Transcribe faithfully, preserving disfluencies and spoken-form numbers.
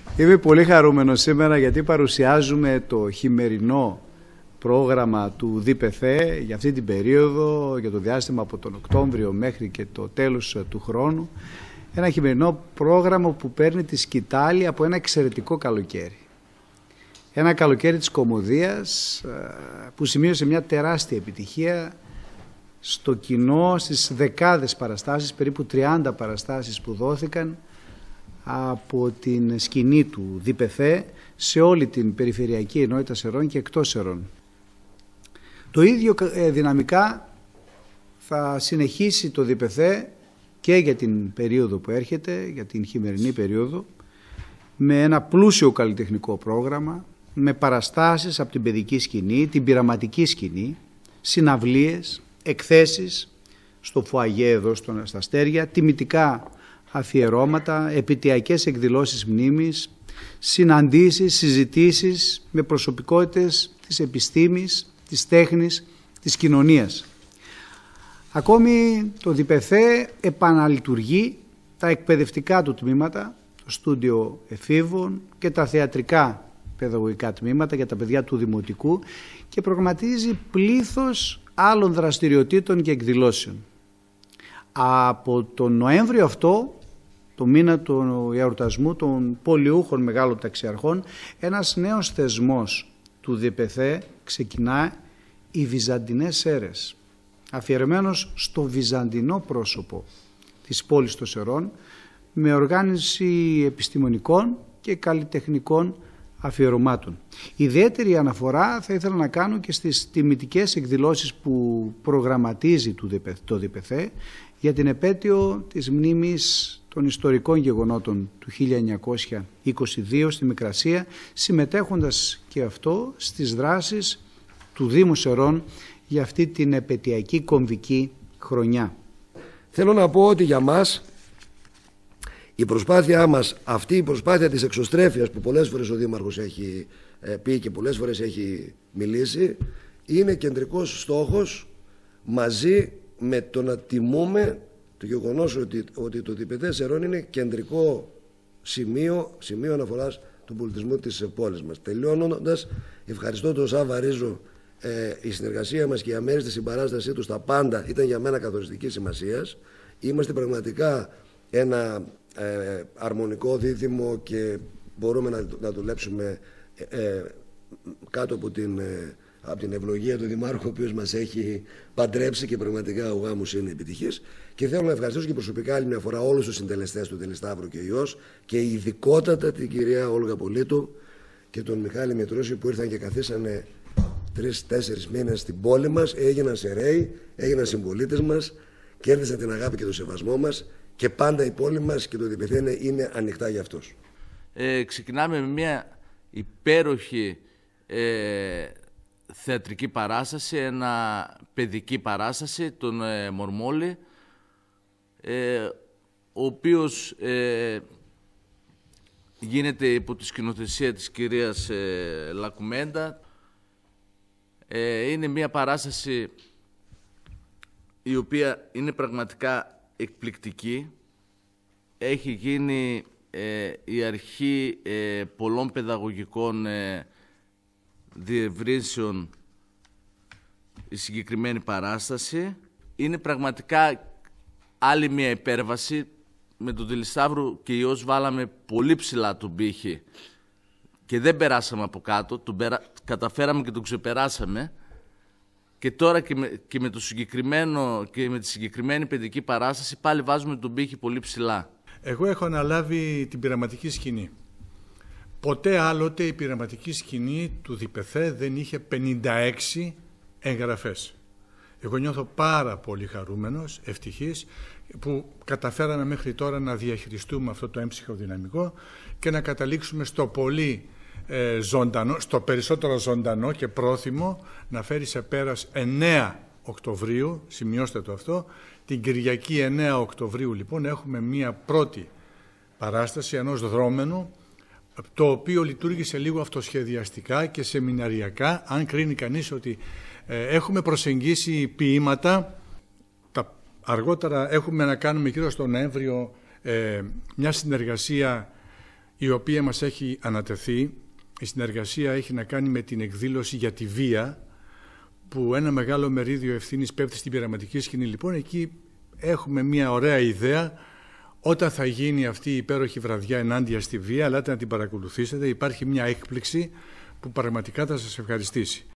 Είμαι πολύ χαρούμενος σήμερα γιατί παρουσιάζουμε το χειμερινό πρόγραμμα του ΔΠΘ για αυτή την περίοδο, για το διάστημα από τον Οκτώβριο μέχρι και το τέλος του χρόνου. Ένα χειμερινό πρόγραμμα που παίρνει τη σκητάλη από ένα εξαιρετικό καλοκαίρι. Ένα καλοκαίρι της κωμωδίας που σημείωσε μια τεράστια επιτυχία στο κοινό, στις δεκάδες παραστάσεις, περίπου τριάντα παραστάσεις που δόθηκαν από την σκηνή του ΔΠΘ σε όλη την περιφερειακή ενότητα Σερών και εκτός Σερών. Το ίδιο δυναμικά θα συνεχίσει το ΔΠΘ και για την περίοδο που έρχεται, για την χειμερινή περίοδο, με ένα πλούσιο καλλιτεχνικό πρόγραμμα, με παραστάσεις από την παιδική σκηνή, την πειραματική σκηνή, συναυλίες, εκθέσεις στο φουαγέ εδώ στα Αστέρια, τιμητικά αφιερώματα, επαιτειακές εκδηλώσεις μνήμης, συναντήσεις, συζητήσεις με προσωπικότητες της επιστήμης, της τέχνης, της κοινωνίας. Ακόμη το ΔΠΘ επαναλειτουργεί τα εκπαιδευτικά του τμήματα, το στούντιο εφήβων και τα θεατρικά παιδαγωγικά τμήματα για τα παιδιά του Δημοτικού και προγραμματίζει πλήθος άλλων δραστηριοτήτων και εκδηλώσεων. Από τον Νοέμβριο αυτό, το μήνα του εορτασμού των πολιούχων μεγάλων ταξιαρχών, ένας νέος θεσμός του ΔΠΘ ξεκινά, οι Βυζαντινές Αίρες, αφιερωμένος στο βυζαντινό πρόσωπο της πόλης των Σερών, με οργάνωση επιστημονικών και καλλιτεχνικών αφιερωμάτων. Ιδιαίτερη αναφορά θα ήθελα να κάνω και στις τιμητικές εκδηλώσεις που προγραμματίζει το ΔΠΘ για την επέτειο της μνήμης των ιστορικών γεγονότων του χίλια εννιακόσια είκοσι δύο στη Μικρασία, συμμετέχοντας και αυτό στις δράσεις του Δήμου Σερών για αυτή την επαιτειακή κομβική χρονιά. Θέλω να πω ότι για μας η προσπάθειά μας, αυτή η προσπάθεια της εξωστρέφειας που πολλές φορές ο Δήμαρχος έχει πει και πολλές φορές έχει μιλήσει, είναι κεντρικός στόχος μαζί με το να τιμούμε το γεγονός ότι, ότι το ΔΠΘ Σερών είναι κεντρικό σημείο, σημείο αναφοράς του πολιτισμού της πόλης μας. Τελειώνοντας, ευχαριστώ τον Σάβα Ρίζο. Ε, η συνεργασία μας και η αμέριστη συμπαράστασή του στα πάντα ήταν για μένα καθοριστικής σημασίας. Είμαστε πραγματικά ένα ε, αρμονικό δίδυμο και μπορούμε να, να δουλέψουμε ε, ε, κάτω από την, ε, από την ευλογία του Δημάρχου, ο οποίος μας έχει παντρέψει και πραγματικά ο γάμος είναι επιτυχής. Και θέλω να ευχαριστήσω και προσωπικά άλλη μια φορά όλους τους συντελεστές του Τελισταύρου και Υιός και ειδικότατα την κυρία Όλγα Πολίτου και τον Μιχάλη Μητρούση που ήρθαν και καθίσανε τρεις-τέσσερις μήνες στην πόλη μας, έγιναν Σεραίοι, έγιναν συμπολίτες μας, κέρδισαν την αγάπη και το σεβασμό μας και πάντα η πόλη μας και το ΔΠΘ είναι, είναι ανοιχτά για αυτούς. Ε, ξεκινάμε με μια υπέροχη ε, θεατρική παράσταση, ένα παιδική παράσταση, τον ε, Μορμόλη, ε, ο οποίος ε, γίνεται υπό τη σκηνοθεσία της κυρίας ε, Λακουμέντα. Είναι μια παράσταση η οποία είναι πραγματικά εκπληκτική. Έχει γίνει ε, η αρχή ε, πολλών παιδαγωγικών ε, διευρύνσεων η συγκεκριμένη παράσταση. Είναι πραγματικά άλλη μια υπέρβαση. Με τον Τελισταύρου και Υιός βάλαμε πολύ ψηλά τον πύχη και δεν περάσαμε από κάτω, τον περα... καταφέραμε και τον ξεπεράσαμε και τώρα και με, και με, το συγκεκριμένο, και με τη συγκεκριμένη παιδική παράσταση πάλι βάζουμε τον πύχη πολύ ψηλά. Εγώ έχω αναλάβει την πειραματική σκηνή. Ποτέ άλλοτε η πειραματική σκηνή του ΔΠΘ δεν είχε πενήντα έξι εγγραφές. Εγώ νιώθω πάρα πολύ χαρούμενος, ευτυχής, που καταφέραμε μέχρι τώρα να διαχειριστούμε αυτό το έμψυχο δυναμικό και να καταλήξουμε στο πολύ ε, ζωντανό, στο περισσότερο ζωντανό και πρόθυμο να φέρει σε πέρας εννέα Οκτωβρίου, σημειώστε το αυτό, την Κυριακή εννέα Οκτωβρίου λοιπόν έχουμε μία πρώτη παράσταση ενός δρόμενου, το οποίο λειτουργήσε λίγο αυτοσχεδιαστικά και σεμιναριακά, αν κρίνει κανείς ότι ε, έχουμε προσεγγίσει ποίηματα. Τα, αργότερα έχουμε να κάνουμε γύρω στο Νοέμβριο ε, μια συνεργασία η οποία μας έχει ανατεθεί. Η συνεργασία έχει να κάνει με την εκδήλωση για τη βία, που ένα μεγάλο μερίδιο ευθύνης πέφτει στην πειραματική σκηνή. Λοιπόν, εκεί έχουμε μια ωραία ιδέα. Όταν θα γίνει αυτή η υπέροχη βραδιά ενάντια στη βία, ελάτε να την παρακολουθήσετε. Υπάρχει μια έκπληξη που πραγματικά θα σας ευχαριστήσει.